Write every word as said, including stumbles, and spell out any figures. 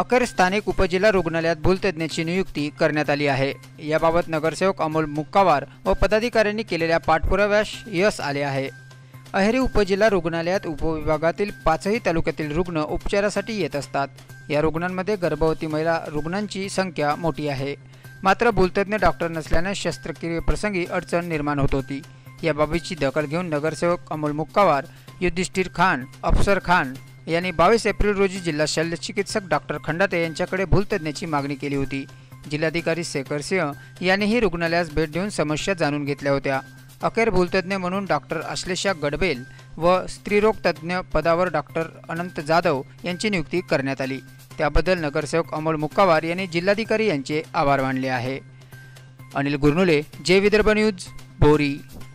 अखेर स्थानिक उपजिल्हा रुग्णालयात भूलतज्ञाची नियुक्ती करण्यात आली आहे। याबाबत नगरसेवक अमोल मुक्कावार व पदाधिकाऱ्यांनी केलेल्या पाठपुराव्यास यश आले आहे। अहेरी उपजिल्हा रुग्णालयात उपविभागातील पाचही तालुक्यातील रुग्ण उपचारासाठी येत असतात। या रुग्णांमध्ये गर्भवती महिला रुग्णांची संख्या मोठी आहे। मात्र भूलतज्ञ डॉक्टर नसल्याने शस्त्रक्रियेप्रसंगी अडचण निर्माण होत होती। याबाबतची दखल घेऊन नगरसेवक अमोल मुक्कावार, युधिष्ठिर खान, अफसर खान यांनी बावीस एप्रिल रोजी जिल्हा शल्य चिकित्सक डॉक्टर खंडाते यांच्याकडे भूलतज्ञाची मागणी केली होती। जिल्हाधिकारी शेखर सिंह यांनीही रुग्णालयास भेट देऊन समस्या जाणून घेतल्या होत्या। अखेर भूलतज्ञ म्हणून डॉक्टर अश्लेषा गडबेल व स्त्रीरोग तज्ञ पदावर डॉक्टर अनंत जाधव यांची नियुक्ती करण्यात आली। त्याबद्दल नगरसेवक अमोल मुक्कावार यांनी जिल्हाधिकारी यांचे आभार मानले आहे। अनिल गुरनुले, जय विदर्भ न्यूज, बोरी।